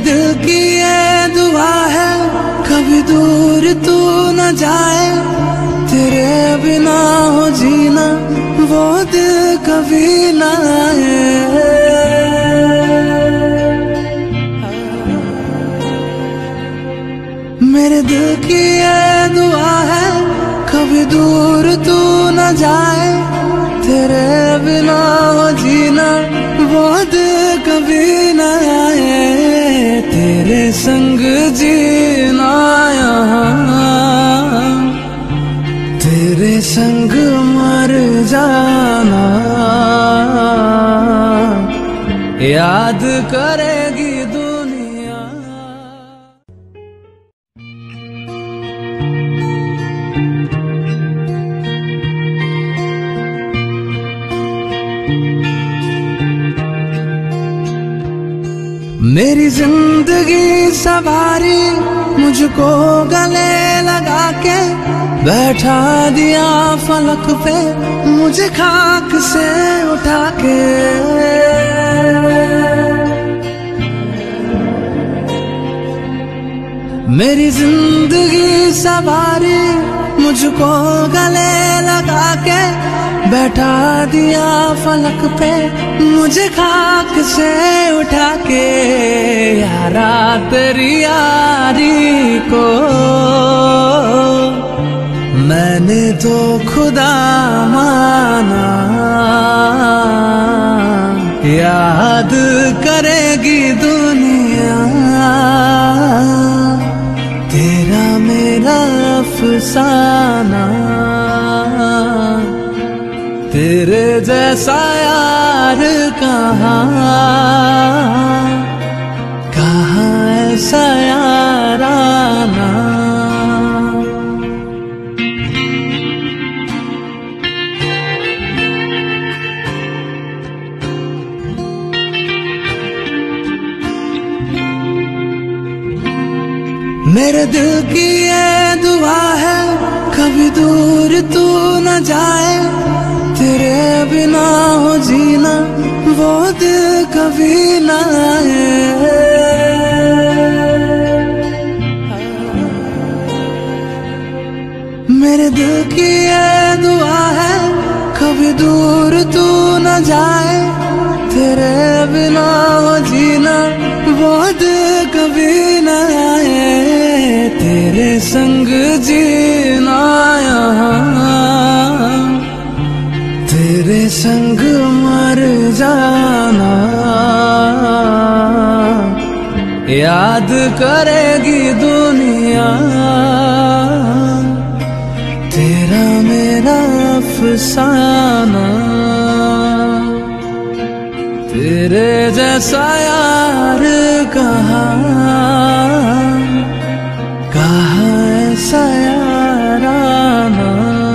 दिल की ये दुआ है कभी दूर तू न जाए, तेरे बिना हो जीना वो दिल कभी न आए। मेरे दिल की ये दुआ है कभी दूर तू न जाए, तेरे बिना हो जीना वो दिल कभी न आए। तेरे संग जीना यहाँ, तेरे संग मर जाना, याद करेगी दुनिया। मेरी जिंदगी सवारी मुझको गले लगा के, बैठा दिया फलक पे मुझे खाक से उठा के। मेरी जिंदगी सवारी मुझको गले लगा के, बैठा दिया फलक पे मुझे खाक से उठा के। यारा तेरी यारी को मैंने तो खुदा माना, याद करेगी दुनिया तेरा मेरा अफसाना। तेरे जैसा यार कहाँ, कहाँ ऐसा याराना। मेरे दिल की ये दुआ है कभी दूर तू न जाए, तेरे बिना हो जीना वो दिल कभी न आए। मेरे दिल की ये दुआ है कभी दूर तू न जाए, तेरे बिना हो जीना वो दिल कभी न आए। तेरे संग जीना यहाँ, तेरे संग मर जाना, याद करेगी दुनिया तेरा मेरा अफसाना। तेरे जैसा यार कहाँ, कहाँ ऐसा याराना।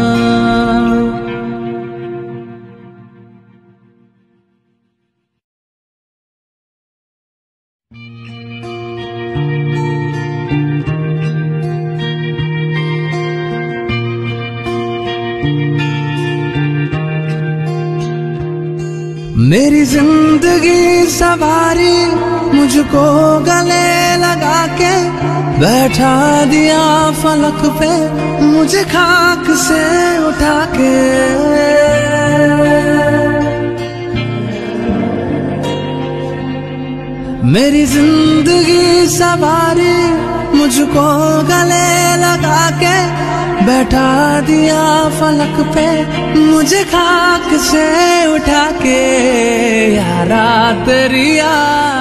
मेरी जिंदगी सवारी मुझको गले लगा के, बैठा दिया फलक पे मुझे खाक से उठा के। मेरी जिंदगी सवारी मुझको गले लगा के, बैठा दिया फलक पे मुझे खाक से उठा के। यारा तेरी यार